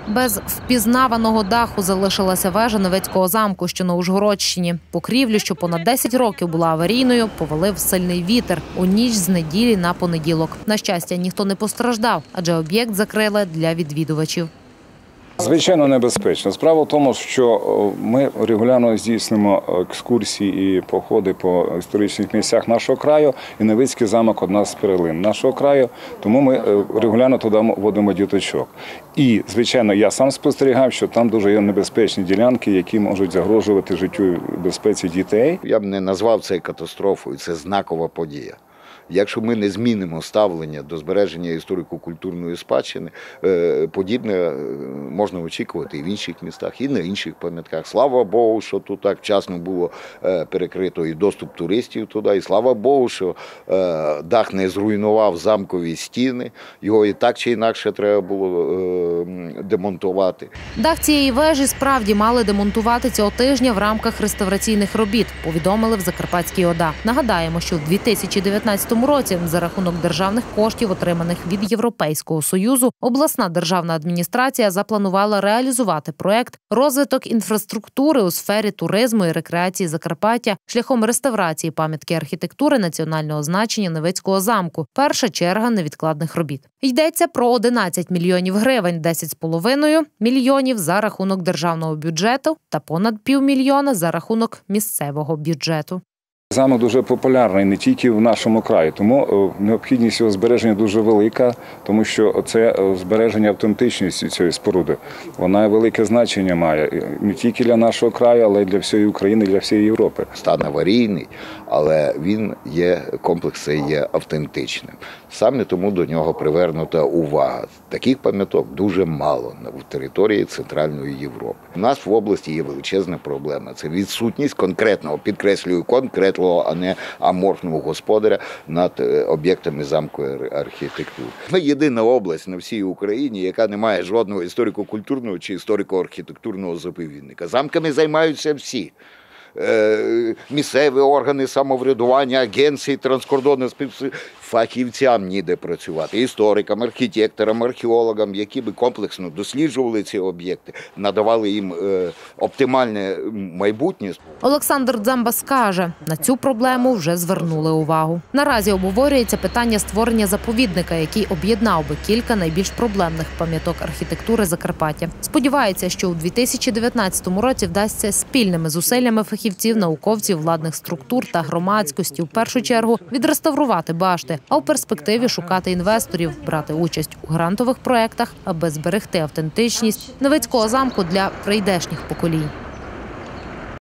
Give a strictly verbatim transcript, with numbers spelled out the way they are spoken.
Без впізнаваного даху залишилася вежа Невицького замку, що на Ужгородщині. Покрівлю, що понад десять років була аварійною, повалив сильний вітер у ніч з неділі на понеділок. На щастя, ніхто не постраждав, адже об'єкт закрили для відвідувачів. Звичайно, небезпечно. Справа в тому, що ми регулярно здійснюємо екскурсії і походи по історичних місцях нашого краю, і Невицький замок – одна з перлин нашого краю, тому ми регулярно туди водимо діточок. І, звичайно, я сам спостерігав, що там дуже є небезпечні ділянки, які можуть загрожувати життю і безпеці дітей. Я б не назвав це катастрофою, це знакова подія. Якщо ми не змінимо ставлення до збереження історико-культурної спадщини, подібне можна очікувати і в інших містах, і на інших пам'ятках. Слава Богу, що тут так вчасно було перекрито і доступ туристів туди, і слава Богу, що дах не зруйнував замкові стіни, його і так чи інакше треба було демонтувати. Дах цієї вежі справді мали демонтувати цього тижня в рамках реставраційних робіт, повідомили в Закарпатській ОДА. Нагадаємо, що в дві тисячі дев'ятнадцятому році за рахунок державних коштів, отриманих від Європейського Союзу, обласна державна адміністрація запланувала реалізувати проект «Розвиток інфраструктури у сфері туризму і рекреації Закарпаття шляхом реставрації пам'ятки архітектури національного значення Невицького замку. Перша черга невідкладних робіт». Йдеться про одинадцять мільйонів гривень, десять з половиною мільйонів за рахунок державного бюджету та понад півмільйона за рахунок місцевого бюджету. Замок дуже популярний не тільки в нашому краї, тому необхідність його збереження дуже велика, тому що це збереження автентичності цієї споруди. Вона велике значення має не тільки для нашого краю, але й для всієї України, для всієї Європи. Стан аварійний, але він є, комплекс цей є автентичним. Саме тому до нього привернута увага. Таких пам'яток дуже мало на території Центральної Європи. У нас в області є величезна проблема. Це відсутність конкретного, підкреслюю, конкретного, а не аморфного господаря над об'єктами замкової архітектури. Ми єдина область на всій Україні, яка не має жодного історико-культурного чи історико-архітектурного заповідника. Замками займаються всі. Місцеві органи самоврядування, агенції, транскордонні співпраці. Фахівцям ніде працювати, історикам, архітекторам, археологам, які би комплексно досліджували ці об'єкти, надавали їм е, оптимальне майбутнє. Олександр Дзамбас каже, на цю проблему вже звернули увагу. Наразі обговорюється питання створення заповідника, який об'єднав би кілька найбільш проблемних пам'яток архітектури Закарпаття. Сподівається, що у дві тисячі дев'ятнадцятому році вдасться спільними зусиллями фахівців, науковців, владних структур та громадськості в першу чергу відреставрувати башти, а у перспективі шукати інвесторів, брати участь у грантових проєктах, аби зберегти автентичність Невицького замку для прийдешніх поколінь.